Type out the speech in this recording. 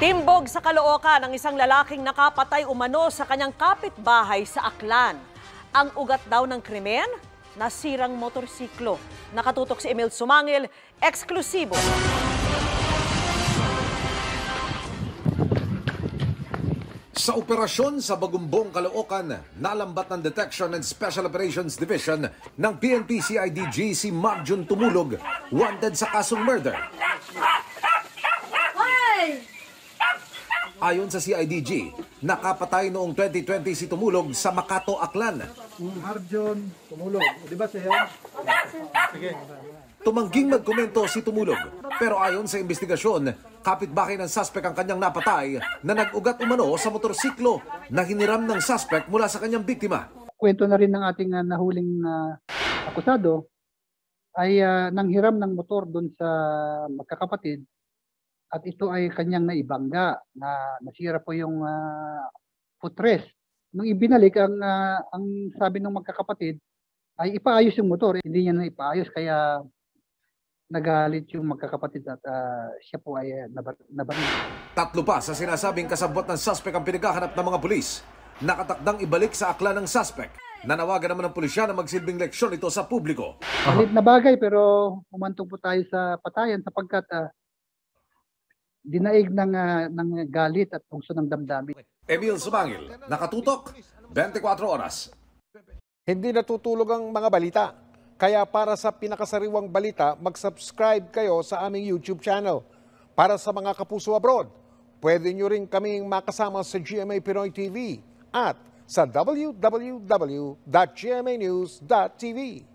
Timbog sa Caloocan ng isang lalaking nakapatay umano sa kanyang kapitbahay sa Aklan. Ang ugat daw ng krimen, nasirang motorsiklo. Nakatutok si Emil Sumangil, eksklusibo. Sa operasyon sa Bagumbong, Caloocan, nalambat ng Detection and Special Operations Division ng PNP-CIDG si Marjun Tumulog, wanted sa kasong murder. Ayon sa CIDG, nakapatay noong 2020 si Tumulog sa Makato, Aklan. Marjun Tumulog, di ba siya? Sige. Tumangging magkomento si Tumulog, pero ayon sa investigasyon, kapitbahay ng suspect ang kanyang napatay na nag-ugat umano sa motorsiklo na hiniram ng suspect mula sa kanyang biktima. Kwento na rin ng ating nahuling akusado ay nanghiram ng motor doon sa magkakapatid at ito ay kanyang naibangga na nasira po yung footrest. Nung ibinalik, ang sabi ng magkakapatid ay ipaayos yung motor. Hindi niya na ipaayos kaya nagalit yung magkakapatid at siya po ay nabaril. Tatlo pa sa sinasabing kasabot ng suspect ang pinaghahanap ng mga pulis. Nakatakdang ibalik sa Aklan ng suspect. Nanawagan naman ng pulisya na magsilbing leksyon ito sa publiko. Malit na bagay pero humantong po tayo sa patayan sapagkat dinaig ng galit at puso ng damdamin. Emil Sumangil, nakatutok, 24 oras. Hindi natutulog ang mga balita. Kaya para sa pinakasariwang balita, mag-subscribe kayo sa aming YouTube channel. Para sa mga kapuso abroad, pwede nyo rin kaming makasama sa GMA Pinoy TV at sa www.gmanews.tv.